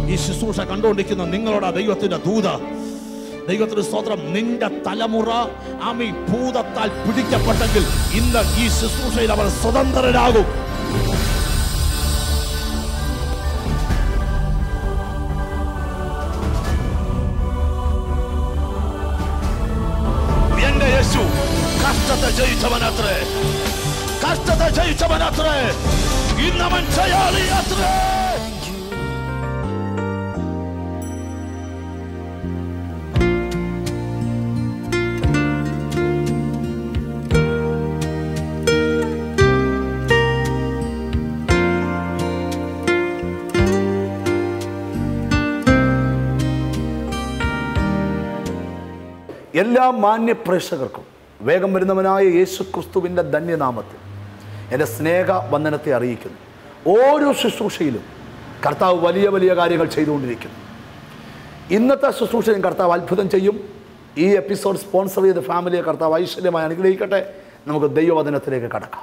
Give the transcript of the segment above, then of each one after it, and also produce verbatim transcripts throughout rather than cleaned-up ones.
ഈ ശുശ്രൂഷ കണ്ടുകൊണ്ടിരിക്കുന്ന നിങ്ങളോട് ദൈവത്തിന്റെ ദൂത, ദൈവത്തിന്റെ സ്തോത്രം, നിന്റെ തലമുറ ആമീൻ ഭൂതത്താൽ പിടിക്കപ്പെട്ടെങ്കിൽ ഇന്ന് ഈ ശുശ്രൂഷയിൽ അവർ സ്വതന്ത്രരാകും. എന്റെ യേശു കഷ്ടത്തെ ജയിച്ചവനത്രേ, കഷ്ടത്തെ ജയിച്ചവനത്രേ, ഇന്നവൻ ജയാളിയത്രേ. എല്ലാ മാന്യ പ്രേക്ഷകർക്കും വേഗം വരുന്നവനായ യേശു ക്രിസ്തുവിൻ്റെ ധന്യനാമത്തിൽ എൻ്റെ സ്നേഹ വന്ദനത്തെ അറിയിക്കുന്നു. ഓരോ ശുശ്രൂഷയിലും കർത്താവ് വലിയ വലിയ കാര്യങ്ങൾ ചെയ്തുകൊണ്ടിരിക്കുന്നു. ഇന്നത്തെ ശുശ്രൂഷയും കർത്താവ് അത്ഭുതം ചെയ്യും. ഈ എപ്പിസോഡ് സ്പോൺസർ ചെയ്ത ഫാമിലിയെ കർത്താവ് ഐശ്വര്യമായി അനുഗ്രഹിക്കട്ടെ. നമുക്ക് ദൈവവചനത്തിലേക്ക് കടക്കാം.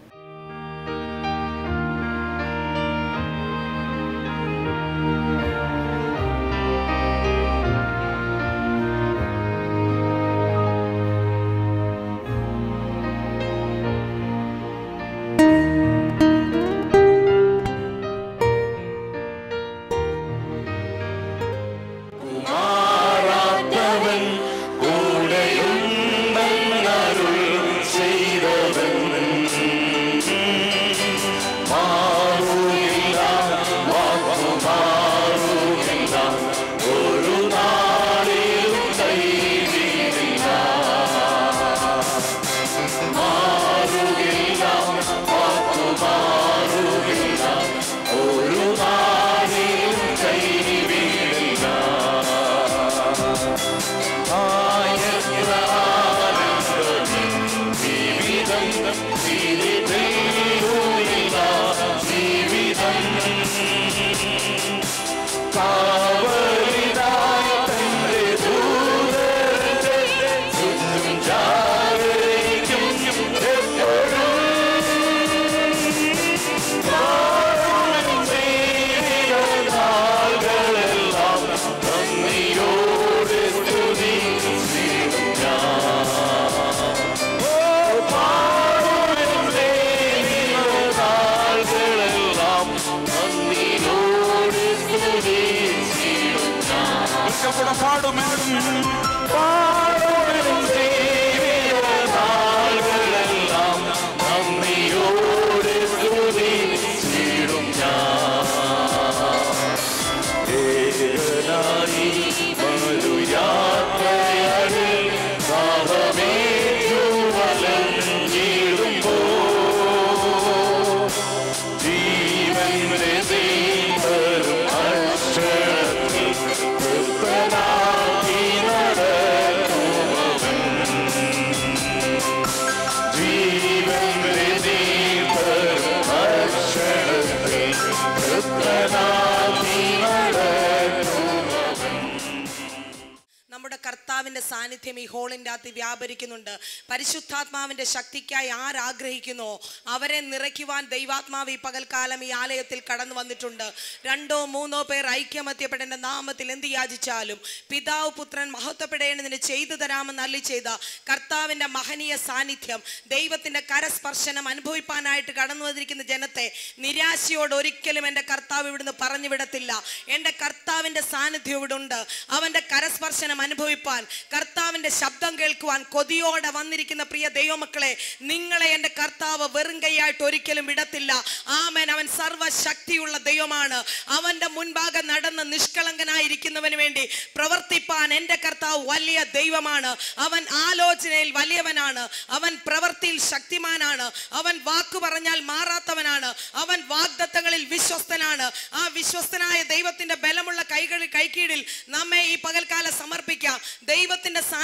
സാന്നിധ്യം ഈ ഹോളിൻ്റെ അകത്ത് വ്യാപരിക്കുന്നുണ്ട്. പരിശുദ്ധാത്മാവിൻ്റെ ശക്തിക്കായി ആരാഗ്രഹിക്കുന്നോ അവരെ നിറയ്ക്കുവാൻ ദൈവാത്മാവ് ഈ പകൽക്കാലം ഈ ആലയത്തിൽ കടന്നു വന്നിട്ടുണ്ട്. രണ്ടോ മൂന്നോ പേർ ഐക്യമത്യപ്പെട്ട എൻ്റെ നാമത്തിൽ എന്ത് യാചിച്ചാലും പിതാവ് പുത്രൻ മഹത്വപ്പെടേണ്ടതിന് ചെയ്തു തരാമെന്ന് അരുളി ചെയ്ത കർത്താവിൻ്റെ മഹനീയ സാന്നിധ്യം, ദൈവത്തിൻ്റെ കരസ്പർശനം അനുഭവിപ്പാനായിട്ട് കടന്നു വന്നിരിക്കുന്ന ജനത്തെ നിരാശയോട് ഒരിക്കലും എൻ്റെ കർത്താവ് ഇവിടുന്ന് പറഞ്ഞു വിടത്തില്ല. എൻ്റെ കർത്താവിൻ്റെ സാന്നിധ്യം ഇവിടെ ഉണ്ട്. അവൻ്റെ കരസ്പർശനം അനുഭവിപ്പാൻ, കർത്താവിൻ്റെ ശബ്ദം കേൾക്കുവാൻ കൊതിയോടെ വന്നിരിക്കുന്ന പ്രിയ ദൈവമക്കളെ, നിങ്ങളെ എൻ്റെ കർത്താവ് വെറും കൈയായിട്ട് ഒരിക്കലും വിടത്തില്ല. ആമേൻ. അവൻ സർവശക്തിയുള്ള ദൈവമാണ്. അവൻ്റെ മുൻപാകെ നടന്ന് നിഷ്കളങ്കനായിരിക്കുന്നവന് വേണ്ടി പ്രവർത്തിപ്പാൻ എൻ്റെ കർത്താവ് വലിയ ദൈവമാണ്. അവൻ ആലോചനയിൽ വലിയവനാണ്. അവൻ പ്രവൃത്തിയിൽ ശക്തിമാനാണ്. അവൻ വാക്കു പറഞ്ഞാൽ മാറാത്തവനാണ്. അവൻ വാഗ്ദത്തങ്ങളിൽ വിശ്വസ്തനാണ്. ആ വിശ്വസ്തനായ ദൈവത്തിന്റെ ബലമുള്ള കൈകളിൽ കൈക്കീഴിൽ നമ്മെ ഈ പകൽക്കാലം സമർപ്പിക്കാം. ദൈവത്തിന്റെ സാന്നിധ്യത്തിനായി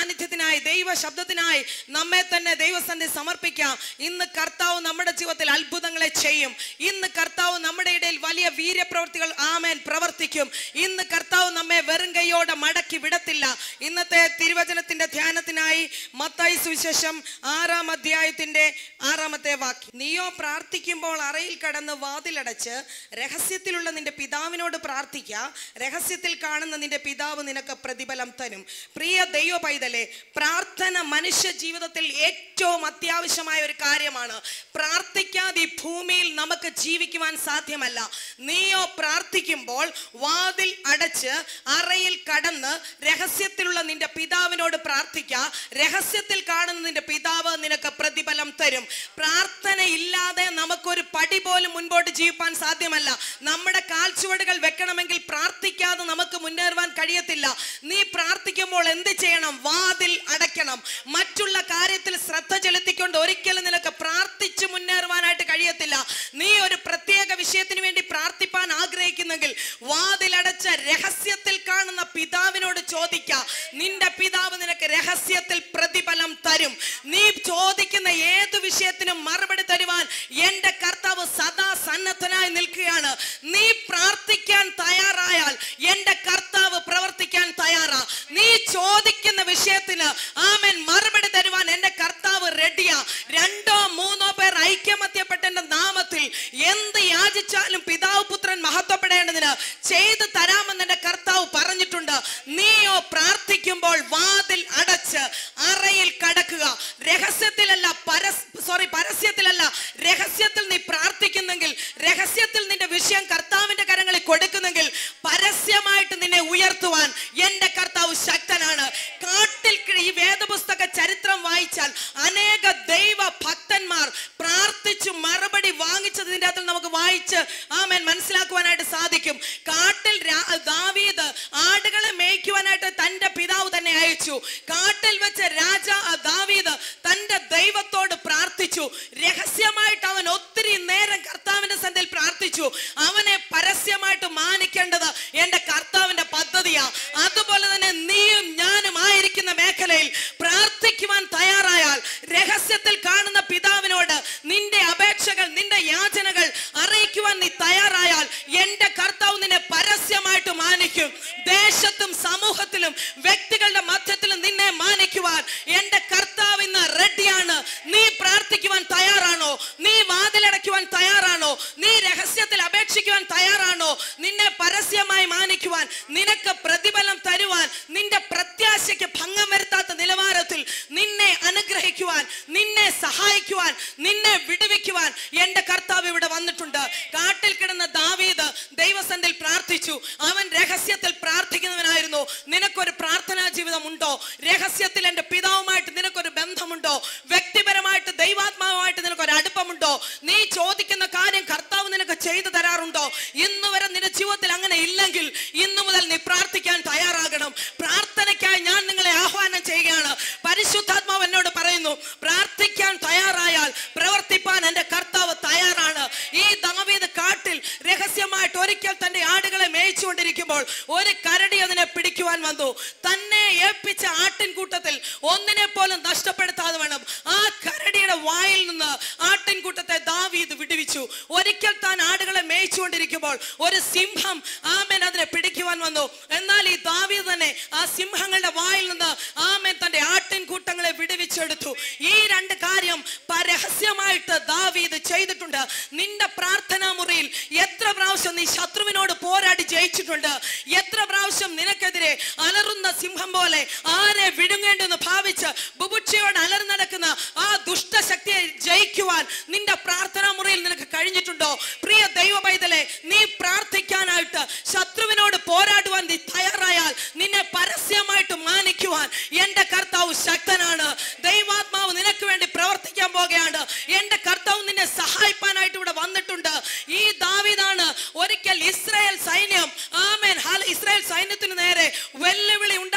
വാക്കിനായി ദൈവ ശബ്ദത്തിനായി നമ്മെ തന്നെ ദൈവസന്നിധി സമർപ്പിക്കാം. ഇന്ന് കർത്താവ് നമ്മുടെ ജീവിതത്തിൽ അത്ഭുതങ്ങളെ ചെയ്യും. ഇന്ന് കർത്താവ് നമ്മുടെ ഇടയിൽ വലിയ വീര്യപ്രവൃത്തികൾ ആമേൻ പ്രവർത്തിക്കും. ഇന്ന് കർത്താവ് നമ്മെ വെറും കൈയോടെ മടക്കി വിടത്തില്ല. ഇന്നത്തെ തിരുവചനത്തിന്റെ ധ്യാനത്തിനായി മത്തായി സുവിശേഷം ആറാം അധ്യായത്തിന്റെ ആറാമത്തെ വാക്യം. നീയോ പ്രാർത്ഥിക്കുമ്പോൾ അറയിൽ കടന്ന് വാതിലടച്ച് രഹസ്യത്തിലുള്ള നിന്റെ പിതാവിനോട് പ്രാർത്ഥിക്ക, രഹസ്യത്തിൽ കാണുന്ന നിന്റെ പിതാവ് നിനക്ക് പ്രതിഫലം തരും. പ്രിയ ദൈവ പൈതലേ, പ്രാർത്ഥന മനുഷ്യ ജീവിതത്തിൽ ഏറ്റവും അത്യാവശ്യമായ ഒരു കാര്യമാണ്. പ്രാർത്ഥിക്കാതെ ഈ ഭൂമിയിൽ നമുക്ക് ജീവിക്കുവാൻ സാധ്യമല്ല. നീയോ പ്രാർത്ഥിക്കുമ്പോൾ വാതിൽ അടച്ച് അറയിൽ കടന്ന് രഹസ്യത്തിലുള്ള നിന്റെ പിതാവിനോട് പ്രാർത്ഥിക്ക, രഹസ്യത്തിൽ കാണുന്ന നിന്റെ പിതാവ് നിനക്ക് പ്രതിഫലം തരും. പ്രാർത്ഥന ഇല്ലാതെ നമുക്കൊരു പടി പോലും മുൻപോട്ട് ജീവിക്കാൻ സാധ്യമല്ല. നമ്മുടെ കാൽച്ചുവടുകൾ വെക്കണമെങ്കിൽ പ്രാർത്ഥിക്കാതെ നമുക്ക് മുന്നേറുവാൻ കഴിയത്തില്ല. നീ പ്രാർത്ഥിക്കുമ്പോൾ എന്ത് ചെയ്യണം? വാതിൽ അടയ്ക്കണം. മറ്റുള്ള കാര്യത്തിൽ ശ്രദ്ധ ചെലുത്തിക്കൊണ്ട് ഒരിക്കലും നിനക്ക് പ്രാർത്ഥിച്ചു മുന്നേറുവാനായിട്ട് കഴിയത്തില്ല. നീ ഒരു പ്രത്യേക വിഷയത്തിന് വേണ്ടി പ്രാർത്ഥിപ്പാൻ ആഗ്രഹിക്കുന്നെങ്കിൽ വാതിലടച്ച രഹസ്യത്തിൽ കാണുന്ന പിതാവിനോട് ചോദിക്ക. നിന്റെ പിതാവ് നിനക്ക് രഹസ്യത്തിൽ പ്രതിഫലം തരും. നീ ചോദിക്കുന്ന ഏതു വിഷയത്തിനും മറുപടി തരുവാൻ എന്റെ കർത്താവ് സദാ സന്നദ്ധനായി നിൽക്കുകയാണ്. നീ പ്രാർത്ഥിക്കാൻ തയ്യാറായാൽ എന്റെ കർത്താവ് പ്രവർത്തിക്കാൻ തയ്യാറാ. നീ ചോദിക്കുന്ന വിഷയത്തിന് ആമേൻ മറുപടി തരുവാൻ എന്റെ കർത്താവ് റെഡിയാ. രണ്ടോ മൂന്നോ പേർ ഐക്യമത്യപ്പെട്ട നാമത്തിൽ എന്ത് യാചിച്ചാലും പിതാവ് പുത്രൻ മഹത്വപ്പെടേണ്ടതിന് ചെയ്തു തരാമെന്ന് എന്റെ കർത്താവ് പറഞ്ഞിട്ടുണ്ട്. നീയോ പ്രാർത്ഥിക്കുമ്പോൾ വാതിൽ അടച്ച് അറയിൽ കടക്കുക. രഹസ്യത്തിലല്ല പരസ് സോറി പരസ്യത്തിലല്ല രഹസ്യത്തിൽ നീ പ്രാർത്ഥിക്കുന്നെങ്കിൽ, രഹസ്യത്തിൽ നിന്റെ വിഷയം കർത്താവിന്റെ കരങ്ങളിൽ കൊടുക്കുന്നെങ്കിൽ പരസ്യമായിട്ട് നിന്നെ ഉയർത്തുവാൻ എന്റെ കർത്താവ് ശക്തനാണ്. കാട്ടിൽ ഈ വേദപുസ്തക ചരിത്രം വായിച്ചാൽ അനേക ദൈവ ഭക്തന്മാർ പ്രാർത്ഥിച്ചു മറുപടി വാങ്ങിച്ചതിന്റെ അകത്ത് നമുക്ക് വായിച്ച് ആമേൻ മനസ്സിലാക്കുവാനായിട്ട് സാധിക്കും. കാട്ടിൽ ദാവീദ് ആടുകളെ മേയ്ക്കുവാനായിട്ട് തന്റെ പിതാവ് തന്നെ അയച്ചു. കാട്ടിൽ വെച്ച് രാജാ ദാവീദ് തന്റെ ദൈവത്തോട് പ്രാർത്ഥിച്ചു. രഹസ്യമായിട്ട് അവൻ ഒത്തിരി നേരം കർത്താവിന്റെ സന്നിധിയിൽ പ്രാർത്ഥിച്ചു. അവനെ പരസ്യമായിട്ട് മാനിക്കേണ്ടത് എന്റെ കർത്താവിന്റെ പദ്ധതിയാ. അതുപോലെ തന്നെ നീയും ഞാനും ആയിരിക്കുന്ന മേഖലയിൽ പ്രാർത്ഥിക്കുവാൻ തയ്യാറായാൽ, രഹസ്യത്തിൽ കാണുന്ന പിതാവിനോട് നിന്റെ അപേക്ഷകൾ നിന്റെ യാചനകൾ അറിയിക്കുവാൻ നീ തയ്യാറായാൽ എന്റെ കർത്താവ് നിന്നെ പരസ്യമായിട്ട് മാനിക്കും. ദേശത്തും സമൂഹത്തിലും വ്യക്തികളുടെ മധ്യത്തിലും നിന്നെ മാനിക്കുവാൻ എന്റെ കർത്താവ് ഇന്ന് റെഡിയാണ്. നീ പ്രാർത്ഥിക്കുവാൻ തയ്യാറാണോ? നീ വാതിലടയ്ക്കുവാൻ തയ്യാറാണോ? നീ രഹസ്യത്തിൽ അപേക്ഷിക്കുവാൻ തയ്യാറാണോ? നിന്നെ പരസ്യമായി മാനിക്കുവാൻ, നിനക്ക് പ്രതിഫലം തരുവാൻ, നിന്റെ പ്രത്യാശയ്ക്ക് ഭംഗം വരുത്താത്ത നിലവാരത്തിൽ നിന്നെ അനുഗ്രഹിക്കുവാൻ, നിന്നെ സഹായിക്കുവാൻ, നിന്നെ വിടുവിക്കുവാൻ എന്റെ കർത്താവ് ഇവിടെ വന്നിട്ടുണ്ട്. കാട്ടിൽ കിടന്ന ദാവീദ് ദൈവസന്നിധിയിൽ പ്രാർത്ഥിച്ചു. അവൻ രഹസ്യത്തിൽ പ്രാർത്ഥിക്കുന്നവനായിരുന്നു. നിനക്കൊരു പ്രാർത്ഥനാ ജീവിതം ഉണ്ടോ? രഹസ്യത്തിൽ എന്റെ പിതാവുമായിട്ട് നിനക്കൊരു ബന്ധമുണ്ടോ? വ്യക്തിപരമായിട്ട് ദൈവാത്മാവുമായിട്ട് നിനക്കൊരു അടുപ്പമുണ്ടോ? നീ ചോദിക്കുന്ന കാര്യം കർത്താവ് നിനക്ക് ചെയ്തു തരാറുണ്ടോ? ഇന്ന് വരെ നിന്റെ ജീവിതത്തിൽ അങ്ങനെ ഇല്ലെങ്കിൽ ഇന്നു മുതൽ നീ പ്രാർത്ഥിക്കാൻ തയ്യാറാകണം. പ്രാർത്ഥനയ്ക്കായി ഞാൻ നിങ്ങളെ ആഹ്വാനം ചെയ്യുകയാണ്. പരിശുദ്ധാത്മാവ് എന്നോട് പറയുന്നു, പ്രാർത്ഥിക്കാൻ തയ്യാറായാൽ പ്രവർത്തിപ്പാൻ എന്റെ കർത്താവ് തയ്യാറാണ്. ഈ ദാവീദ് കാട്ടിൽ രഹസ്യമായിട്ട് ഒരിക്കൽ തന്റെ ആടുകളെ മേയിച്ചുകൊണ്ടിരിക്കുമ്പോൾ ഒരു കരടി അതിനെ പിടിക്കുവാൻ വന്നു. തന്നെ ഏൽപ്പിച്ച ആട്ടിൻകൂട്ടത്തിൽ ഒന്നിനെ പോലും നഷ്ടപ്പെടുത്താതെ വേണം ആ കരടിയുടെ വായിൽ നിന്ന് ആട്ടിൻകൂട്ടത്തെ ദാവീദ് വിടുവിച്ചു. ഒരിക്കൽ താൻ ആടുകളെ മേയിച്ചുകൊണ്ടിരിക്കുമ്പോൾ ഒരു സിംഹം ആമേൻ അതിനെ പിടിക്കുവാൻ വന്നു. എന്നാൽ ഈ ദാവീദ് തന്നെ ആ സിംഹങ്ങളുടെ വായിൽ നിന്ന് ആമേൻ തന്റെ ആട്ടിൻകൂട്ടങ്ങളെ വിടുവിച്ചെടുത്തു. ഈ രണ്ട് കാര്യം പരസ്യമായിട്ട് ദാവീദ് ചെയ്തിട്ടുണ്ട്. നിന്റെ പ്രാർത്ഥനാ മുറിയിൽ എത്ര പ്രാവശ്യം നീ ശത്രുവിനോട് പോരാടി ജയിച്ചിട്ടുണ്ട്? എത്ര പ്രാവശ്യം നിനക്കെതിരെ അലറുന്ന സിംഹം പോലെ ആരെ വിഴുങ്ങേണ്ടെന്ന് ഭാവിച്ച് ബുബുക്ഷയോട് അലർന്നു നടക്കുന്ന ആ ദുഷ്ടശക്തിയെ ജയിക്കുവാൻ നിന്റെ പ്രാർത്ഥനാ മുറിയിൽ നിനക്ക് കഴിഞ്ഞിട്ടുണ്ടോ? പ്രിയ ദൈവ പൈതലേ, നീ പ്രാർത്ഥിക്കാനായിട്ട് ശത്രുവിനോട് പോരാടുവാൻ നീ തയ്യാറായാൽ നിന്നെ പരസ്യമായിട്ട് മാനിക്കുവാൻ എന്റെ കർത്താവ് ശക്തനാണ്. ദൈവാത്മാവ് നിനക്ക് വേണ്ടി പ്രവർത്തിക്കാൻ പോകുകയാണ്. എന്റെ കർത്താവ് നിന്നെ സഹായിപ്പാനായിട്ട് ഇവിടെ വന്നിട്ടുണ്ട്. ഈ ദാവീദാണ് ഒരിക്കൽ ഇസ്രായേൽ സൈന്യം ആമേൻ ഇസ്രായേൽ സൈന്യത്തിന് നേരെ വെല്ലുവിളി ഉണ്ടാക്കിയപ്പോൾ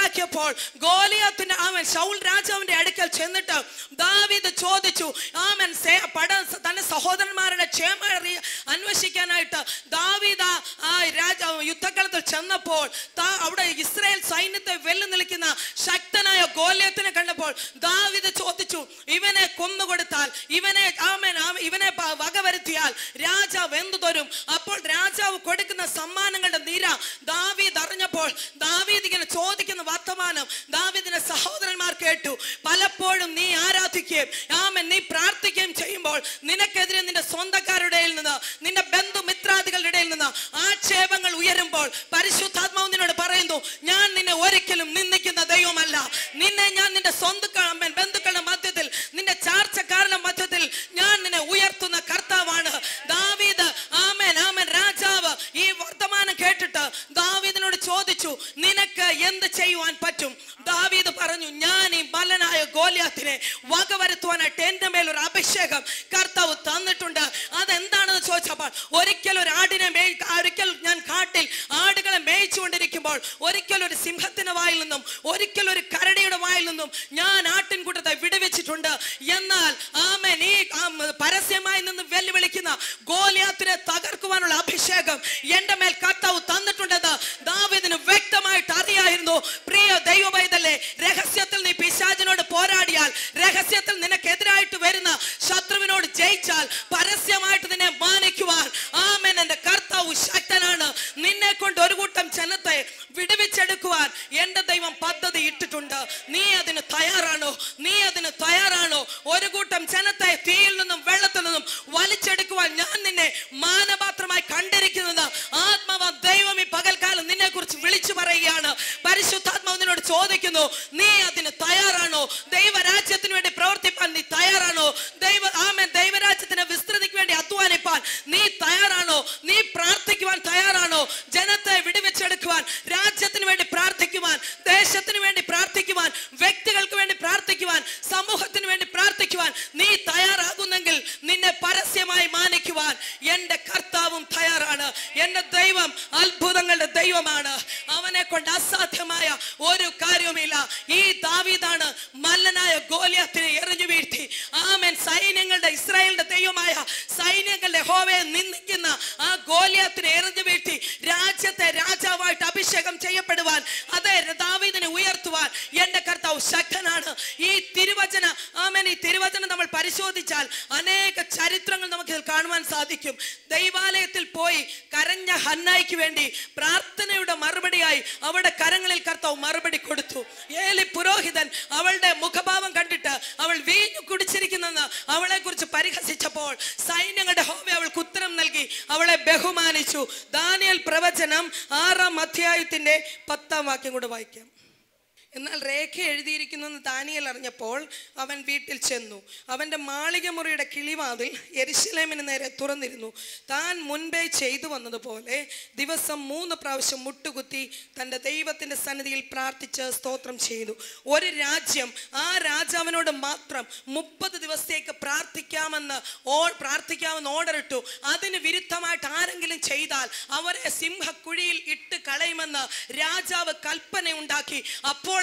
കഴിഞ്ഞപ്പോൾ ഗോലിയാത്തിന്റെ ആമൻ ശൗൽ രാജാവിന്റെ അടുക്കൽ ചെന്നിട്ട് ദാവീദ് ചോദിച്ചു. ആമൻ പട തന്റെ സഹോദരന്മാരുടെ ക്ഷേമ അന്വേഷിക്കാനായിട്ട് ദാവീദ് ആ രാജാവ് യുദ്ധക്കളത്തിൽ ചെന്നപ്പോൾ അവിടെ ഇസ്രായേൽ സൈന്യത്തെ വെല്ലു നിൽക്കുന്ന ശക്തനായ ഗോലിയത്തിനെ കണ്ടപ്പോൾ ദാവീദ് ചോദിച്ചു, ഇവനെ കൊന്നുകൊടുത്താൽ, ഇവനെ ആമേൻ ഇവനെ വകവരുത്തിയാൽ രാജാവ് എന്തു തരും? അപ്പോൾ രാജാവ് കൊടുക്കുന്ന സമ്മാനങ്ങളുടെ നിര ദാവീദ് അറിഞ്ഞപ്പോൾ ദാവീദ് ഇങ്ങനെ ചോദിക്കുന്ന വർത്തമാനം ദാവീദിന്റെ സഹോദരന്മാർ കേട്ടു. പലപ്പോഴും നീ ആരാധിക്കുകയും ആമേൻ നീ പ്രാർത്ഥിക്കുകയും ചെയ്യുമ്പോൾ നിനക്കെതിരെ നിന്റെ സ്വന്തക്കാരുടെ നിന്ന്, നിന്റെ ബന്ധുമിത്രാദികളുടെ ഇടയിൽ നിന്ന് ആക്ഷേപങ്ങൾ ഉയരുമ്പോൾ പരിശുദ്ധാത്മാവ് നിന്നോട് പറയുന്നു, ഞാൻ നിന്നെ ഒരിക്കലും നിന്ദിക്കുന്ന ദൈവമല്ല. നിന്നെ ഞാൻ നിന്റെ സ്വന്തക്കാരൻ ബന്ധുക്കളുടെ മധ്യത്തിൽ, നിന്റെ ചാർച്ചക്കാരുടെ മധ്യത്തിൽ ഞാൻ നിന്നെ ഉയർത്തുന്ന കർത്താവാണ്. ദാവീദ് ആമേൻ ആമേൻ രാജാവ് ഈ വർത്തമാനം കേട്ടിട്ട് ദാവീദിനോട് ചോദിച്ചു, നിനക്ക് എന്ത് ചെയ്യുവാൻ പറ്റും? ദാവീദ് പറഞ്ഞു, ഞാൻ ഈ മലനായ ഗോലിയാത്തിനെ വകവരുത്തുവാനായിട്ട് എന്റെ മേലൊരു അഭിഷേകം കർത്താവ് തന്നിട്ടുണ്ട്. അതെന്താണെന്ന് ചോദിച്ചപ്പോൾ, ഒരിക്കൽ ഒരു ആടിനെ മേയ് ഒരിക്കൽ ഞാൻ കാട്ടിൽ ആടുകളെ മേയിച്ചുകൊണ്ടിരിക്കുമ്പോൾ ഒരിക്കൽ ഒരു സിംഹത്തിന്റെ വായിൽ നിന്നും ഒരിക്കൽ ഒരു കരടിയുടെ വായിൽ നിന്നും ഞാൻ ആട്ടിൻകൂട്ടത്തെ വിടുവിച്ചിട്ടുണ്ട്. എന്നാൽ ആമേൻ ഈ പരസ്യമായി നിന്ന് വെല്ലുവിളിക്കുന്ന ഗോലിയാത്തിനെ തകർക്കുവാനുള്ള അഭിഷേകം എന്റെ മേൽ കർത്താവ് തന്നിട്ടുണ്ടെന്ന് ദാവീദിന് വ്യക്തമായിട്ട് അറിയായിരുന്നു. പ്രിയ ദൈവപൈതലേ, രഹസ്യത്തിൽ നീ പിശാചിനോട് പോരാടിയാൽ, രഹസ്യത്തിൽ നിനക്കെതിരായിട്ട് വരുന്ന ശത്രുവിനോട് ജയിച്ചാൽ, പരസ്യമായിട്ട് നിന്നെ മാനിക്കുവാൻ ആമേൻ എന്റെ കർത്താവ് ശക്തനാണ്. നിന്നെ കൊണ്ട് ഒരു കൂട്ടം ജനത്തെ വിടുവിച്ചെടുക്കുവാൻ എന്റെ ദൈവം പദ്ധതി ഇട്ടിട്ടുണ്ട്. നീ അതിന് തയ്യാറാണോ? നീ അതിന് തയ്യാറാണോ? ഒരു കൂട്ടം ജനത്തെ തീയിൽ നിന്നും വെള്ളത്തിൽ നിന്നും വലിച്ചെടുക്കുവാൻ ഞാൻ നിന്നെ മാനപാത്രമായി കണ്ടിരിക്കുന്നത് ആത്മാവ ദൈവം ഈ പകൽക്കാലം നിന്നെ കുറിച്ച് വിളിച്ചു പറയുകയാണ്. പരിശുദ്ധാത്മാവ് നിന്നോട് ചോദിക്കുന്നു, നീ അതിന് തയ്യാറാണോ? ദൈവരാജ്യത്തിന് വേണ്ടി പ്രവർത്തിപ്പാൻ നീ തയ്യാറാണോ? ദൈവ ആമേൻ ദൈവരാജ്യത്തിന്റെ വിസ്തൃതിക്ക് വേണ്ടി അധ്വാനിപ്പാൻ നീ തയ്യാറാണോ? നീ പ്രാർത്ഥിക്കുവാൻ തയ്യാറാണോ? ജനത്തെ വിടുവിച്ചെടുക്കുവാൻ, രാജ്യത്തിന് വേണ്ടി പ്രാർത്ഥിക്കുവാൻ, ദേശത്തിന് വേണ്ടി പ്രാർത്ഥിക്കുവാൻ, വ്യക്തികൾക്ക് വേണ്ടി പ്രാർത്ഥിക്കുവാൻ, സമൂഹത്തിന് വേണ്ടി പ്രാർത്ഥിക്കുവാൻ നീ തയ്യാറാകുന്നെങ്കിൽ നിന്നെ പരസ്യമായി മാനിക്കുവാൻ എന്റെ കർത്താവും തയ്യാറാണ്. എന്റെ ദൈവം അത്ഭുതങ്ങളുടെ ദൈവമാണ്. അവനെ കൊണ്ട് അസാധ്യമായ ഒരു കാര്യവുമില്ല. ഈ ദാവീദാണ് മല്ലനായ ഗോലിയാത്തിനെ എറിഞ്ഞു വീഴ്ത്തി ആമേൻ സൈന്യങ്ങളുടെ ഇസ്രായേലിന്റെ ദൈവമായ സൈന്യങ്ങളുടെ യഹോവയെ നിന്ദിക്കുന്ന ആ ഗോലിയാത്തിനെ എറിഞ്ഞു വീഴ്ത്തി രാജ്യത്തെ രാജാവായിട്ട് അഭിഷേകം ചെയ്യപ്പെടുവാൻ, അതെ ദാവീദിനെ ഉയർത്തുവാൻ എന്റെ കർത്താവ് ശക്തനാണ്. ഈ തിരുവചന ആമേൻ ഈ തിരുവചനം നമ്മൾ പരിശോധിച്ചാൽ അനേക ചരിത്രങ്ങൾ നമുക്ക് കാണുവാൻ സാധിക്കും. ദൈവാലയത്തിൽ പോയി കരഞ്ഞ ഹന്നായിക്ക് വേണ്ടി പ്രാർത്ഥനയുടെ മറുപടിയായി അവളുടെ കരങ്ങളിൽ കർത്താവ് മറുപടി കൊടുത്തു. ഏലി പുരോഹിതൻ അവളുടെ മുഖഭാവം കണ്ടിട്ട് അവൾ വീഞ്ഞു കുടിച്ചിരിക്കുന്നെന്ന് അവളെ കുറിച്ച് പരിഹസിച്ചപ്പോൾ സൈന്യങ്ങളുടെ യഹോവ അവൾക്ക് ഉത്തരം നൽകി അവളെ ബഹുമാനിച്ചു. ദാനിയേൽ പ്രവചനം ആറാം അധ്യായത്തിന്റെ പത്താം വാക്യം കൂടെ വായിക്കാം. എന്നാൽ രേഖ എഴുതിയിരിക്കുന്നു ദാനിയേൽ അറിഞ്ഞപ്പോൾ അവൻ വീട്ടിൽ ചെന്നു. അവന്റെ മാളിക മുറിയുടെ കിളിവാതിൽ യെരൂശലേമിന് നേരെ തുറന്നിരുന്നു. താൻ മുൻപേ ചെയ്തു വന്നതുപോലെ ദിവസം മൂന്ന് പ്രാവശ്യം മുട്ടുകുത്തി തൻ്റെ ദൈവത്തിന്റെ സന്നിധിയിൽ പ്രാർത്ഥിച്ച് സ്തോത്രം ചെയ്തു. ഒരു രാജ്യം ആ രാജാവിനോട് മാത്രം മുപ്പത് ദിവസത്തേക്ക് പ്രാർത്ഥിക്കാമെന്ന് ഓ പ്രാർത്ഥിക്കാമെന്ന് ഓർഡർ ഇട്ടു. അതിന് വിരുദ്ധമായിട്ട് ആരെങ്കിലും ചെയ്താൽ അവരെ സിംഹക്കുഴിയിൽ ഇട്ട് കളയുമെന്ന് രാജാവ് കൽപ്പന ഉണ്ടാക്കി. അപ്പോൾ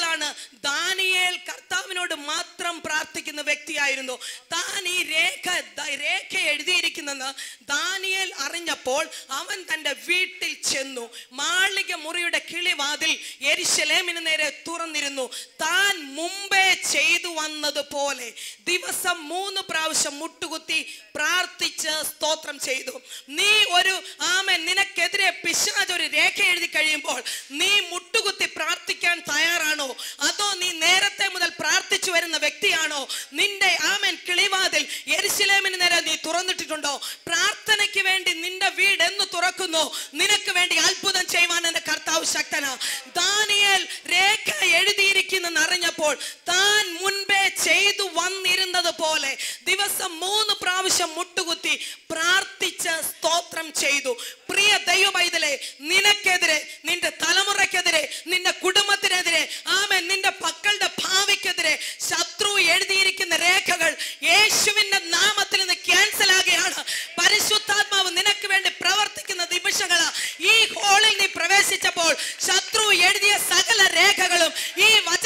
ദാനിയേൽ കർത്താവിനോട് മാത്രം പ്രാർത്ഥിക്കുന്ന വ്യക്തിയായിരുന്നു. താൻ ഈ രേഖ രേഖ എഴുതിയിരിക്കുന്നെന്ന് ദാനിയേൽ അറിഞ്ഞപ്പോൾ അവൻ തന്റെ വീട്ടിൽ ചെന്നു. മാളിക മുറിയുടെ കിളിവാതിൽ യെരൂശലേമിന് നേരെ തുറന്നിരുന്നു. താൻ മുമ്പേ ചെയ്തു വന്നതുപോലെ ദിവസം മൂന്ന് പ്രാവശ്യം മുട്ടുകുത്തി പ്രാർത്ഥിച്ച് സ്തോത്രം ചെയ്തു. നീ ഒരു ആമേൻ നിനക്കെതിരെ പിശാച് ഒരു രേഖ എഴുതി കഴിയുമ്പോൾ നീ മുട്ടുകുത്തി പ്രാർത്ഥിക്കാൻ തയ്യാറാണോ? അതോ നീ നേരത്തെ മുതൽ പ്രാർത്ഥിച്ചു വരുന്ന വ്യക്തിയാണോ? നിന്റെ ആമേൻ കിളിവാതിൽ യെരൂശലേമിന് നേരെ നീ തുറന്നിട്ടുണ്ടോ? പ്രാർത്ഥനയ്ക്ക് വേണ്ടി നിന്റെ വീട് എന്ന് തുറക്കുന്നു നിനക്ക് വേണ്ടി അത്ഭുതം ചെയ്യുവാൻ എന്റെ കർത്താവ് ശക്തനാ. ദാനിയേൽ രേഖ എഴുതിയിരിക്കുന്നെന്ന് അറിഞ്ഞപ്പോൾ താൻ മുൻപേ ചെയ്തു വന്നിരുന്നത് പോലെ ദിവസം മൂന്ന് പ്രാവശ്യം മുട്ടുകുത്തി പ്രാർത്ഥിച്ച് സ്തോത്രം ചെയ്തു. പ്രിയ ദൈവപൈതലേ, നിനക്കെതിരെ, നിന്റെ തലമുറയ്ക്കെതിരെ, നിന്റെ കുടുംബത്തിനെതിരെ, ആമേൻ നിന്റെ മക്കളുടെ ഭാവിക്കെതിരെ ശത്രു എഴുതിയിരിക്കുന്ന രേഖകൾ യേശുവിന്റെ നാമത്തിൽ നിന്ന് ക്യാൻസൽ ആകുകയാണ്. പരിശുദ്ധാത്മാവ് നിനക്ക് വേണ്ടി പ്രവർത്തിക്കുന്ന നിമിഷങ്ങളാ. ഈ ഹോളിൽ നീ പ്രവേശിച്ചപ്പോൾ ശത്രു എഴുതിയ സകല രേഖകളും ഈ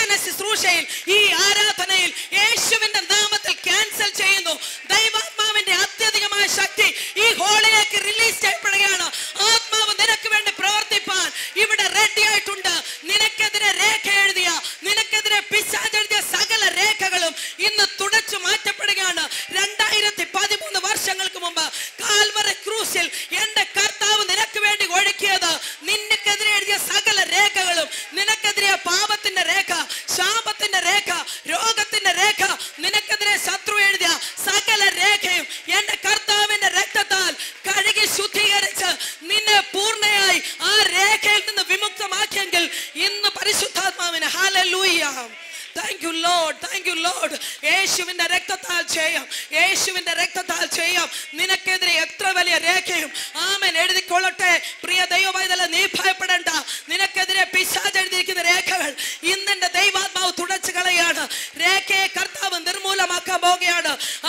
ശക്തി ഈ ഹോളിലേക്ക് റിലീസ് ചെയ്യപ്പെടുകയാണ്. ആത്മാവ് നിനക്ക് വേണ്ടി പ്രവർത്തിപ്പാൻ ഇവിടെ റെഡി ആയിട്ടുണ്ട്. നിനക്കെതിരെ രേഖ എഴുതിയ, നിനക്കെതിരെ പിശാച് എഴുതിയ സകല രേഖകളും ഇന്ന് തുടച്ചു മാറ്റപ്പെടുകയാണ്. രണ്ടായിരത്തി പതിമൂന്ന് വർഷങ്ങൾക്ക് മുമ്പ് കാൽവറി ക്രൂസിൽ എന്റെ കർത്താവ് നിനക്ക് വേണ്ടി ഒഴുക്കിയത് നിനക്കെതിരെ എഴുതിയ സകല രേഖകളും, നിനക്കെതിരെ പാപത്തിന്റെ രേഖ, ശാപത്തിന്റെ രേഖ, രോഗത്തിന്റെ രേഖ, നിനക്കെതിരെ ശത്രു എഴുതിയ സകല രേഖയും എന്റെ കർത്താവിന്റെ രക്തത്താൽ കഴുകി ശുദ്ധീകരിച്ച് നിന്നെ പൂർണ്ണയായി ആ രേഖയിൽ നിന്ന് വിമുക്തമാക്കിയെങ്കിൽ ഇന്ന് പരിശുദ്ധാത്മാവിന് hallelujah. Thank you Lord, thank you Lord. യേശുവിന്റെ രക്തത്താൽ ചെയ്യാം, യേശുവിന്റെ രക്തത്താൽ ചെയ്യാം. നിനക്കെതിരെ എത്ര വലിയ രേഖയും ആമേൻ എഴുതിക്കൊള്ളട്ടെ. പ്രിയ ദൈവമൈതലേ, നീ ഭയപ്പെടേണ്ട. നിനക്കെതിരെ പിശാച് എഴുതിയിരിക്കുന്ന രേഖകൾ ഇന്നെന്റെ ദൈവാത്മാവ് തുടച്ചു കളയാണ്. രേഖയെ കർത്താവ് നിർമൂലമാക്കാൻ പോവുകയാണ്.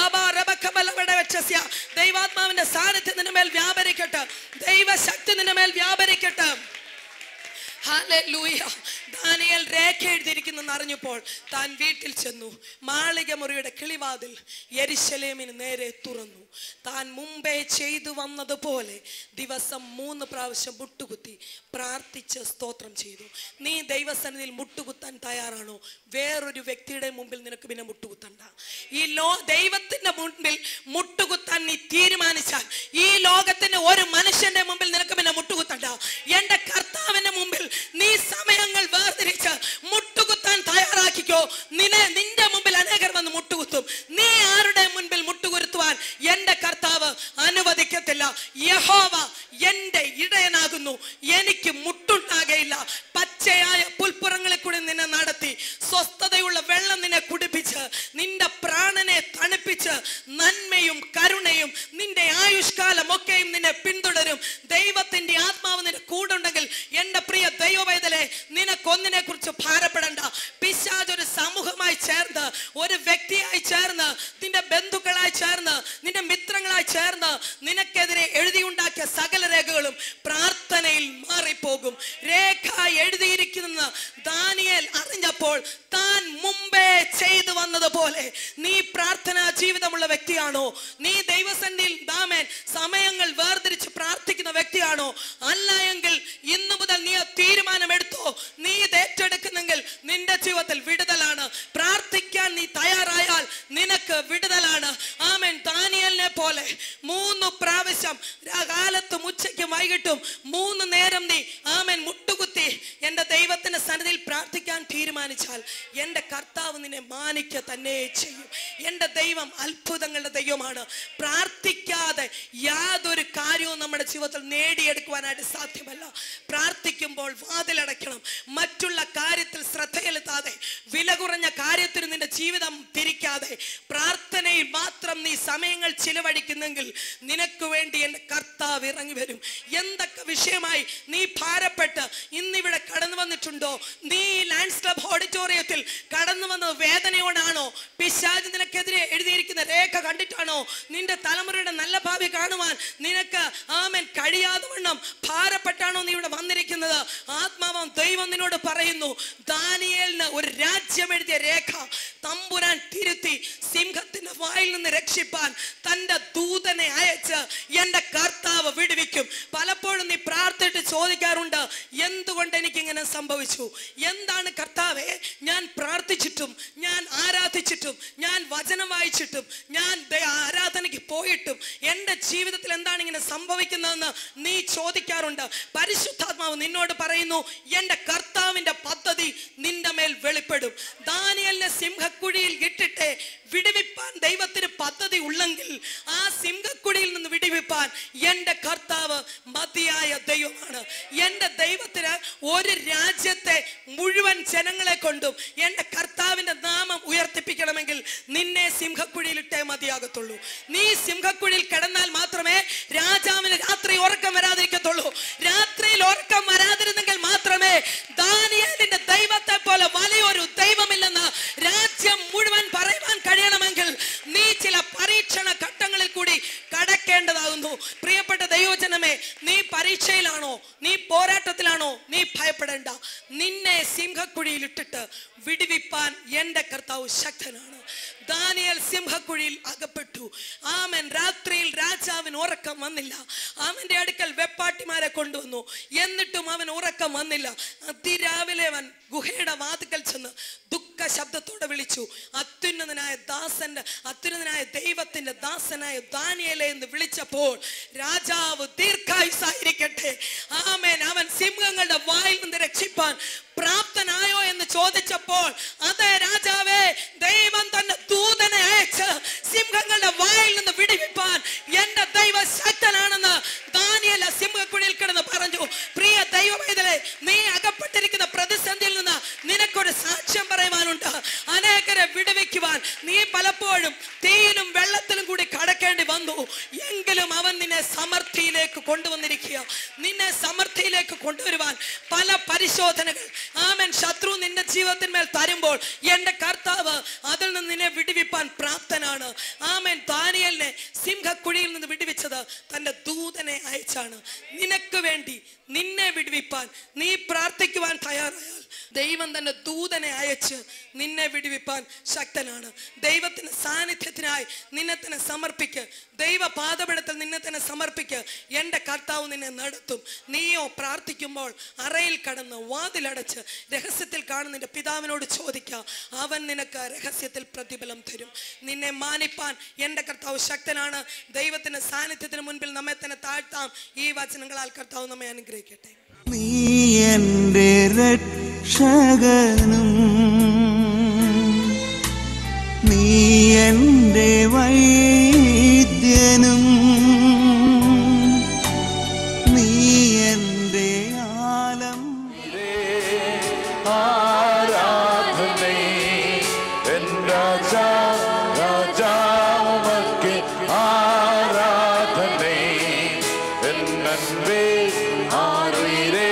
ദൈവാത്മാവിന്റെ സാന്നിധ്യം നിന്റെ മേൽ വ്യാപരിക്കട്ടെ, ദൈവശക്തി നിന്റെ മേൽ വ്യാപരിക്കട്ടെ. ഹല്ലേലൂയ. ദാനിയേൽ രേഖ എഴുതിയിരിക്കുന്നെന്ന് അറിഞ്ഞപ്പോൾ താൻ വീട്ടിൽ ചെന്നു. മാളിക മുറിയുടെ കിളിവാതിൽ യെരുശലേമിന് നേരെ തുറന്നു. താൻ മുമ്പേ ചെയ്തു വന്നതുപോലെ ദിവസം മൂന്ന് പ്രാവശ്യം മുട്ടുകുത്തി പ്രാർത്ഥിച്ച് സ്തോത്രം ചെയ്തു. നീ ദൈവസന്നിധിയിൽ മുട്ടുകുത്താൻ തയ്യാറാണോ? വേറൊരു വ്യക്തിയുടെ മുമ്പിൽ നിനക്ക് പിന്നെ മുട്ടുകുത്തണ്ട. ഈ ലോ ദൈവത്തിന്റെ മുമ്പിൽ മുട്ടുകുത്താൻ നീ തീരുമാനിച്ചാൽ ഈ ലോകത്തിന്റെ ഒരു മനുഷ്യന്റെ മുമ്പിൽ നിനക്ക് പിന്നെ മുട്ടുകുത്തണ്ട. എന്റെ കർത്താവിന്റെ മുമ്പിൽ നീ സമയങ്ങൾ വേർതിരിച്ച് മുട്ടുകുത്താൻ തയ്യാറാക്കിക്കോ. നിന്നെ നിന്റെ മുമ്പിൽ അനേകർ വന്ന് മുട്ടുകുത്തും. നീ ആരുടെ മുൻപിൽ മുട്ടുകുരുത്തുവാൻ എന്റെ കർത്താവ് അനുവദിക്കത്തില്ല. യഹോവ എന്റെ ഇടയനാകുന്നു, എനിക്ക് മുട്ടുണ്ടാകയില്ല. പച്ചയായ പുൽപ്പുറങ്ങളിൽ കൂടി നിന്നെ നടത്തി സ്വസ്ഥതയുള്ള വെള്ളം നിന്നെ കുടിപ്പിച്ച് നിന്റെ പ്രാണനെ തണുപ്പിച്ച് നന്മയും കരുണയും നിന്റെ ആയുഷ്കാലം ഒക്കെയും നിന്നെ പിന്തുടരും. ദൈവത്തിന്റെ ആത്മാവ് നിന്റെ കൂടെ ഉണ്ടെങ്കിൽ എന്റെ പ്രിയ ദൈവവേദലേ, നിനക്കൊന്നിനെ കുറിച്ച് ഭാരപ്പെടണ്ട. പിശാച് ഒരു സമൂഹമായി ചേർന്ന്, ഒരു വ്യക്തിയായി ചേർന്ന്, നിന്റെ ബന്ധുക്കളായി ചേർന്ന്, നിന്റെ മിത്രങ്ങളായി ചേർന്ന് നിനക്കെതിരെ എഴുതിയുണ്ടാക്കിയ സകല രേഖകളും പ്രാർത്ഥനയിൽ മാറിപ്പോകും. രേഖ എഴുതിയിരിക്കുന്ന ദാനിയേൽ അറിഞ്ഞപ്പോൾ താൻ മുമ്പേ ചെയ്തു വന്നതുപോലെ നീ പ്രാർത്ഥനാ ജീവിതമുള്ള വ്യക്തിയാണോ? നീ ദൈവസന്നിധിയിൽ ദാമേൻ സമയങ്ങൾ വേർതിരിച്ച് പ്രാർത്ഥിക്കുന്ന വ്യക്തിയാണോ? അല്ല എങ്കിൽ ഇന്നു മുതൽ നീ ആ തീരുമാനം എടുത്തോ. നീ ഇത് ഏറ്റെടുക്കുന്നെങ്കിൽ നിന്റെ ജീവിതത്തിൽ വിടുതലാണ്. പ്രാർത്ഥിക്കാൻ നീ തയ്യാറായാൽ നിനക്ക് വിടുതലാണ്. ആമേൻ. ദാനിയേലിനെ പോലെ മൂന്ന് പ്രാവശ്യം കാലത്തും ഉച്ചയ്ക്കും വൈകിട്ടും മൂന്ന് നേരം നീ ആമേൻ മുട്ടുകുത്തി എന്റെ ദൈവത്തിന്റെ സന്നിധിയിൽ പ്രാർത്ഥിക്കാൻ തീരുമാനിച്ചാൽ എന്റെ കർത്താവ് നിന്നെ മാനിക്ക തന്നെ ചെയ്യും. എന്റെ ദൈവം അത്ഭുതങ്ങളുടെ ദൈവമാണ്. പ്രാർത്ഥിക്കാതെ യാതൊരു കാര്യവും നമ്മുടെ ജീവിതത്തിൽ നേടിയെടുക്കുവാനായിട്ട് സാധ്യമല്ല. പ്രാർത്ഥിക്കുമ്പോൾ വാതിലടയ്ക്കണം. മറ്റുള്ള കാര്യത്തിൽ ശ്രദ്ധ ചെലുത്താതെ, വില കുറഞ്ഞ കാര്യത്തിന് നിന്റെ ജീവിതം തിരിക്കാതെ പ്രാർത്ഥനയിൽ മാത്രം നീ സമയങ്ങൾ ചിലവഴിക്കുന്നെങ്കിൽ നിനക്ക് വേണ്ടി എന്റെ കർത്താവ് ഇറങ്ങി വരും. എന്തൊക്കെ വിഷയമായി നീ ഭാരപ്പെട്ട് ഇന്നിവിടെ കടന്നു വന്നിട്ടുണ്ടോ? നീ ലയൺസ് ക്ലബ് ഓഡിറ്റോറിയത്തിൽ കടന്നു വന്നത് വേദനയോടാണോ? പിശാച് നിനക്കെതിരെ എഴുതിയിരിക്കുന്ന രേഖ കണ്ടിട്ടാണോ? നിന്റെ തലമുറയുടെ നല്ല ഭാവി കാണുവാൻ നിനക്ക് ആമേൻ കഴിയാതെ വണ്ണം ഭാരപ്പെട്ടാണോ നീ ഇവിടെ വന്നിരിക്കുന്നത്? ആത്മാവാം ദൈവം നിന്നോട് പറയുന്നു, ദാനിയേലിന് ഒരു രാജ്യം എഴുതിയ രേഖ തമ്പുരാൻ തിരുത്തി സിംഹത്തിന്റെ വായിൽ നിന്ന് രക്ഷിപ്പാൻ തന്റെ ദൂതനെ അയച്ച് എന്റെ കർത്താവ് വിടുവിക്കും. പലപ്പോഴും നീ പ്രാർത്ഥിച്ചിട്ട് ചോദിക്കാറുണ്ട്, എന്തുകൊണ്ട് എനിക്ക് ഇങ്ങനെ സംഭവിച്ചു? എന്താണ് കർത്താവേ, ഞാൻ പ്രാർത്ഥിച്ചിട്ടും ഞാൻ ആരാധിച്ചിട്ടും ഞാൻ വചനം വായിച്ചിട്ടും ഞാൻ ആരാധനയ്ക്ക് പോയിട്ടും എന്റെ ജീവിതത്തിൽ എന്താണ് ഇങ്ങനെ സംഭവിക്കുന്നതെന്ന് നീ ചോദിക്കാറുണ്ട്. പരിശുദ്ധാത്മാവ് നിന്നോട് പറയുന്നു, എന്റെ കർത്താവിന്റെ പദ്ധതി നിന്റെ മേൽ വെളിപ്പെടും. ദാനിയേലിനെ സിംഹക്കുഴിയിൽ ഇട്ടിട്ട് വിടുവിപ്പാൻ ദൈവത്തിന് പദ്ധതി ഉള്ളെങ്കിൽ ആ സിംഹക്കുഴിയിൽ നിന്ന് വിടുവിപ്പാൻ എന്റെ കർത്താവ് മതിയായ ദൈവമാണ്. എന്റെ ദൈവത്തിന് ഒരു രാജ്യത്തെ മുഴുവൻ ജനങ്ങളെ കൊണ്ടും എന്റെ കർത്താവിന്റെ നാമം ഉയർത്തിപ്പിക്കണമെങ്കിൽ നിന്നെ സിംഹക്കുഴിയിൽ ഇട്ടേ മതിയാകത്തുള്ളൂ. നീ സിംഹക്കുഴിയിൽ കിടന്നാൽ മാത്രമേ രാജാവിന് രാത്രി ഉറക്കം വരാതിരിക്കത്തുള്ളൂ. രാത്രിയിൽ ഉറക്കം വരാതിരുന്നെങ്കിൽ മാത്രമേ ദാനിയേലിന്റെ ദൈവത്തെ പോലെ വലിയൊരു ദൈവമില്ലെന്ന് രാജ്യം മുഴുവൻ പറയുവാൻ കഴിയണമെങ്കിൽ നീ ചില പരീക്ഷണ ഘട്ടങ്ങളിൽ കൂടി കടക്കേ ഭയപ്പെടേണ്ടതാകുന്നു. പ്രിയപ്പെട്ട ദൈവജനമേ, നീ പരീക്ഷയിലാണോ, നീ പോരാട്ടത്തിലാണോ, നീ ഭയപ്പെടേണ്ട. നിന്നെ സിംഹക്കുഴിയിൽ ഇട്ടിട്ട് വിടുവിപ്പാൻ എന്റെ കർത്താവ് ശക്തനാണ്. ദാനിയേൽ സിംഹക്കുഴിയിൽ അകപ്പെട്ടു. ആമൻ. രാത്രിയിൽ രാജാവിന് ഉറക്കം വന്നില്ല. അവന്റെ അടുക്കൽ വെപ്പാട്ടിമാരെ കൊണ്ടുവന്നു. എന്നിട്ടും അവൻ ഉറക്കം വന്നില്ല. അതിരാവിലെ അവൻ ഗുഹയുടെ വാതിക്കൽ ചെന്ന് ദുഃഖ ശബ്ദത്തോടെ വിളിച്ചു, അത്യുന്നതനായ ദാസന്റെ അത്യുന്നതനായ ദൈവത്തിന്റെ ദാസനായ ദാനിയേലേ എന്ന് വിളിച്ചപ്പോൾ രാജാവ് ദീർഘായുസ്സായിരിക്കട്ടെ, ആമേൻ, അവൻ സിംഹങ്ങളുടെ വായിൽ നിന്ന് രക്ഷിപ്പാൻ പ്രാപ്തനായോ എന്ന് ചോദിച്ചപ്പോൾ, അതെ രാജാവേ, ദൈവം തന്നെ ദൂതനെ അയച്ച് സിംഹങ്ങളുടെ വായിൽ നിന്ന് വിടുവിപ്പാൻ എന്റെ ദൈവ ശക്തനാണെന്ന് ദാനിയേൽ സിംഹക്കുഴിയിൽ കിടന്ന് പറഞ്ഞു. പ്രിയ ദൈവമൈതലേ, നീ അകപ്പെട്ടിരിക്കുന്ന പ്രതിസന്ധിയിൽ നിന്ന് നിനക്കൊരു സാക്ഷ്യം പറയുവാനുണ്ട്. അനേകരെ വിടുവിക്കുവാൻ നീ പലപ്പോഴും തീയിലും വെള്ളത്തിലും കൂടി കടക്കേണ്ടി വന്നു. എങ്കിലും അവൻ നിന്നെ സമൃദ്ധിയിലേക്ക് കൊണ്ടുവന്നിരിക്കുക. നിന്നെ സമൃദ്ധിയിലേക്ക് കൊണ്ടുവരുവാൻ പല പരിശോധനകൾ, ആമേൻ, ശത്രു നിന്റെ ജീവിതത്തിന്മേൽ തരുമ്പോൾ എന്റെ കർത്താവ് അതിൽ നിന്ന് നിന്നെ വിടുവിപ്പാൻ പ്രാപ്തനാണ്. ആമേൻ. ദാനിയേലിനെ സിംഹക്കുഴിയിൽ നിന്ന് വിടുവിച്ചത് തന്റെ ദൂതനെ അയച്ചാണ്. നിനക്ക് വേണ്ടി നിന്നെ വിടുവിപ്പാൻ നീ പ്രാർത്ഥിക്കുവാൻ തയ്യാറായാൽ ദൈവം തന്റെ ദൂതനെ അയച്ച് നിന്നെ വിടുവിപ്പാൻ ശക്തനാണ്. ദൈവത്തിന്റെ സാന്നിധ്യത്തിനായി നിന്നെ തന്നെ സമർപ്പിക്ക്. ദൈവ പാദപീഠത്തിൽ നിന്നെ തന്നെ സമർപ്പിക്ക്. എന്റെ കർത്താവ് നിന്നെ നടത്തും. നീയോ പ്രാർത്ഥിക്കുമ്പോൾ അറയിൽ കടന്ന് വാതിലടച്ച് രഹസ്യത്തിൽ കാണുന്ന നിന്റെ പിതാവിനോട് ചോദിക്കുക. അവൻ നിനക്ക് രഹസ്യത്തിൽ പ്രതിഫലം തരും. നിന്നെ മാനിപ്പാൻ എന്റെ കർത്താവ് ശക്തനാണ്. ദൈവത്തിന്റെ സാന്നിധ്യത്തിന് മുൻപിൽ നമ്മെ തന്നെ താഴ്ത്താം. ഈ വചനങ്ങളാൽ കർത്താവ് നമ്മെ അനുഗ്രഹിക്കട്ടെ. നീ എൻ്റെ രക്ഷകനും നീ എൻ്റെ വൈദ്യനും നീ എൻ്റെ ആലം. ആരാധനേ എൻ രാജാ രാജാവുമൊക്കെ ആരാധനേ എൻ നന്മേ ആരുയിരേ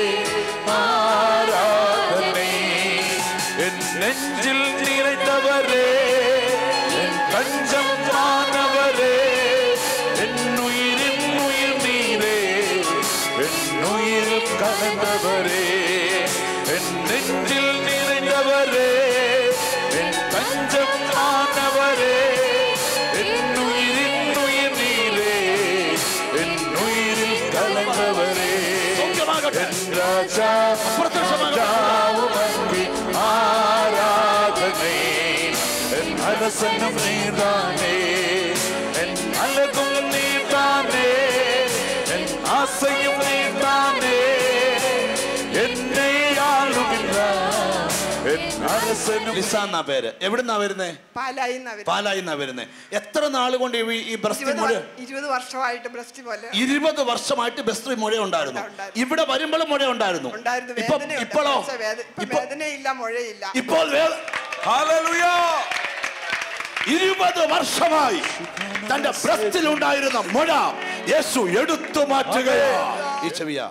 ആരാധനേ എൻ നെഞ്ചിൽ നിറഞ്ഞവരേ എൻ തഞ്ചം മാനവരേ എന്നുയിരിൻ ഉയിർ നീരേ എന്നുയിരിൽ കലർന്നവരേ എൻ നെഞ്ചിൽ നിറഞ്ഞവരേ എൻ തഞ്ചം മാനവരേ എന്നുയിരിൻ ഉയിർ നീരേ എന്നുയിരിൽ കലർന്നവരേ എൻ രാജാ രാജാവുമൊക്കെ ആരാധനേ എൻ അലസനും നീതാനേ എൻ അലകും നീതാനേ എൻ ആസയും നീതാനേ എന്നെ ആളുമില്ല എൻ അലസനും. ലിസ എന്നാ പേര്. എവിടുന്നാ വരുന്നേ? പാലായിന്നാ വരുന്നേ. എത്ര നാള് കൊണ്ട് ഈ ബ്രസ്റ്റ് മുഴ? ഇരുപത് വർഷമായിട്ട് ബ്രസ്റ്റ് പോലെ ഇരുപത് വർഷമായിട്ട് ബ്രസ്റ്റ് മുഴ ഉണ്ടായിരുന്നു. ഇവിടെ വരുമ്പോഴും മുഴ ഉണ്ടായിരുന്നു. ഇപ്പോഴോ? വേദനയില്ല, മുഴയില്ല. ഇപ്പോൾ ഹല്ലേലൂയ. ഇരുപത് വർഷമായി തന്റെ ബ്രസ്റ്റിൽ ഉണ്ടായിരുന്ന മുഴ യേശു എടുത്തു മാറ്റുകയാ. ഈ ചെവിയാ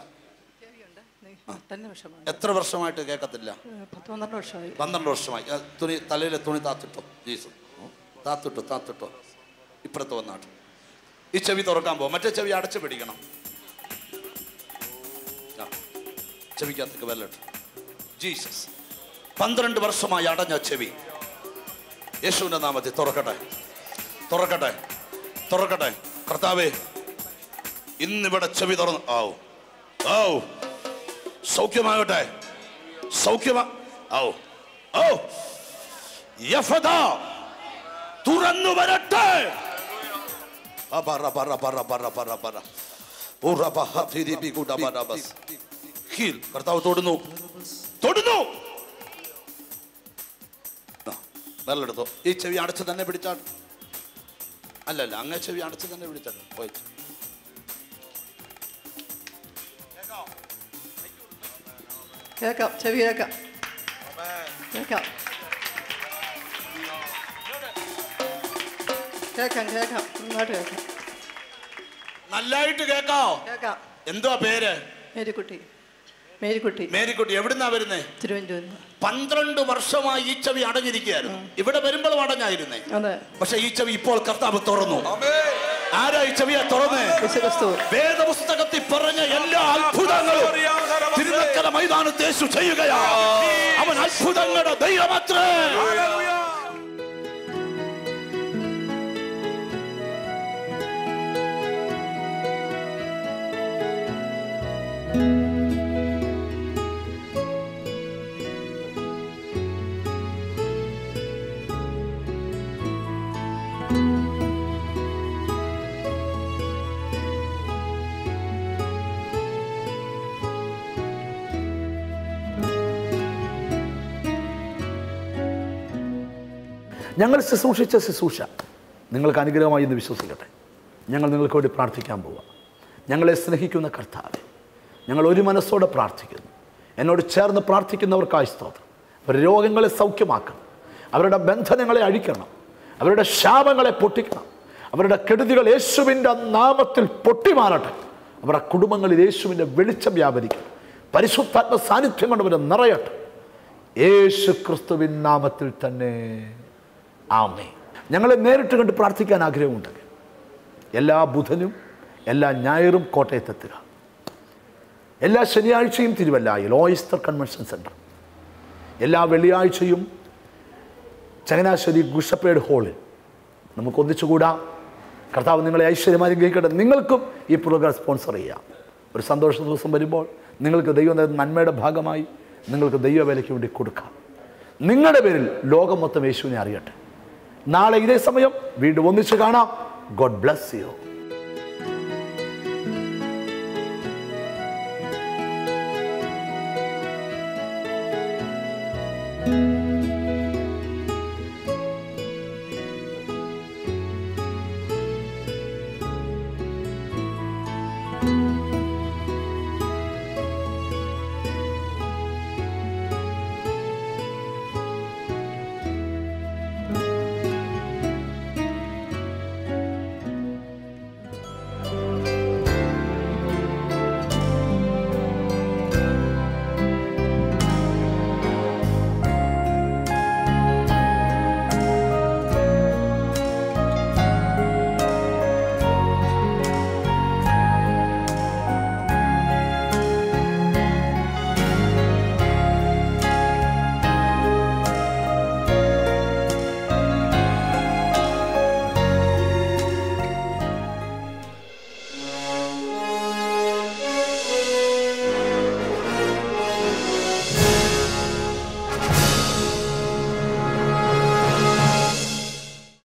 എത്ര വർഷമായിട്ട് കേൾക്കത്തില്ല? പന്ത്രണ്ട് വർഷമായി. തുണി തലയിലെ തുണി താത്തിട്ടോ, ജീസു താത്തിട്ടോ താത്തിട്ടോ ഇപ്പുറത്ത് വന്നാട്ട്. ഈ ചെവി തുറക്കാൻ പോകും. മറ്റേ ചെവി അടച്ചു പിടിക്കണം. ചെവിക്കകത്തേക്ക് വെല്ലട്ട്. ജീസസ്. പന്ത്രണ്ട് വർഷമായി അടഞ്ഞ ചെവി യേശുവിന്റെ നാമത്തിൽ തുറക്കട്ടെ, തുറക്കട്ടെ, തുറക്കട്ടെ. കർത്താവേ, ഇന്നിവിടെ ചെവി തുറന്നു. ആവു ആവു സൗഖ്യമാകട്ടെ, സൗഖ്യമാ. ഔ ഔ യഫദ തുറന്നു വരട്ടെ. കർത്താവ് തൊടുന്നു, തൊടുന്നു. നല്ലെടുത്തോ. ഈ ചെവി അടച്ച് തന്നെ പിടിച്ചാൽ. അല്ലല്ല, അങ്ങേ ചെവി അടച്ച് തന്നെ പിടിച്ചാൽ. പോയി കേൾക്കാം, ചെവി കേൾക്കാം, കേൾക്കാം, കേൾക്കാം, കേൾക്കാം, ഇങ്ങോട്ട് കേൾക്കാം, നല്ലായിട്ട് കേൾക്കാവോ? കേൾക്കാം. എന്തുവാ പേര്? മേരിക്കുട്ടി. മേരിക്കുട്ടി. മേരിക്കുട്ടി. എവിടുന്നാ വരുന്നേ? തിരുവനന്തപുരം. പന്ത്രണ്ട് വർഷമായി ഈ ചെവി അടഞ്ഞിരിക്കുകയായിരുന്നു. ഇവിടെ വരുമ്പോഴും അടഞ്ഞായിരുന്നേ. അതെ. പക്ഷെ ഈ ചെവി ഇപ്പോൾ കർത്താവ് തുറന്നു. ആരാ ഈ ചെവിയെ തുറന്ന് യേശുക്രിസ്തു വേദപുസ്തകത്തിൽ പറഞ്ഞ എല്ലാ അത്ഭുതങ്ങളും തിരുനക്കര മൈതാനത്ത് യേശു ചെയ്യുകയാ. അവൻ അത്ഭുതങ്ങളുടെ ദൈവമത്രേ. ഞങ്ങൾ ശുശ്രൂഷിച്ച ശുശ്രൂഷ നിങ്ങൾക്ക് അനുഗ്രഹമായി എന്ന് വിശ്വസിക്കട്ടെ. ഞങ്ങൾ നിങ്ങൾക്ക് വേണ്ടി പ്രാർത്ഥിക്കാൻ പോവുക. ഞങ്ങളെ സ്നേഹിക്കുന്ന കർത്താവേ, ഞങ്ങൾ ഒരു മനസ്സോടെ പ്രാർത്ഥിക്കുന്നു. എന്നോട് ചേർന്ന് പ്രാർത്ഥിക്കുന്നവർക്കായി സ്തോത്രം. അവർ രോഗങ്ങളെ സൗഖ്യമാക്കണം, അവരുടെ ബന്ധനങ്ങളെ അഴിക്കണം, അവരുടെ ശാപങ്ങളെ പൊട്ടിക്കണം, അവരുടെ കെടുതികൾ യേശുവിൻ്റെ നാമത്തിൽ പൊട്ടിമാറട്ടെ. അവരുടെ കുടുംബങ്ങളിൽ യേശുവിൻ്റെ വെളിച്ചം വ്യാപരിക്കും. പരിശുദ്ധാത്മ സാന്നിധ്യം കൊണ്ട് അവരെ നിറയട്ടെ. യേശു ക്രിസ്തുവിൻ നാമത്തിൽ തന്നെ ആമേൻ. ഞങ്ങളെ നേരിട്ട് കണ്ട് പ്രാർത്ഥിക്കാൻ ആഗ്രഹമുണ്ടെങ്കിൽ എല്ലാ ബുധനും എല്ലാ ഞായറും കോട്ടയത്തെത്തുക. എല്ലാ ശനിയാഴ്ചയും തിരുവല്ലയിൽ ഓയിസ്റ്റർ കൺവെൻഷൻ സെൻറ്റർ, എല്ലാ വെള്ളിയാഴ്ചയും ചങ്ങനാശ്ശേരി ഗുഷപ്പേഡ് ഹാളിൽ നമുക്ക് ഒന്നിച്ചുകൂടാം. കർത്താവ് നിങ്ങളെ ഐശ്വര്യമായി അനുഗ്രഹിക്കട്ടെ. നിങ്ങൾക്കും ഈ പ്രോഗ്രാം സ്പോൺസർ ചെയ്യാം. ഒരു സന്തോഷ ദിവസം വരുമ്പോൾ നിങ്ങൾക്ക് ദൈവം നന്മയുടെ ഭാഗമായി നിങ്ങൾക്ക് ദൈവവേലയ്ക്ക് വേണ്ടി കൊടുക്കാം. നിങ്ങളുടെ പേരിൽ ലോകം മൊത്തം യേശുവിനെ അറിയട്ടെ. നാളെ ഇതേ സമയം വീണ്ടും ഒന്നിച്ച് കാണാം. God bless you. you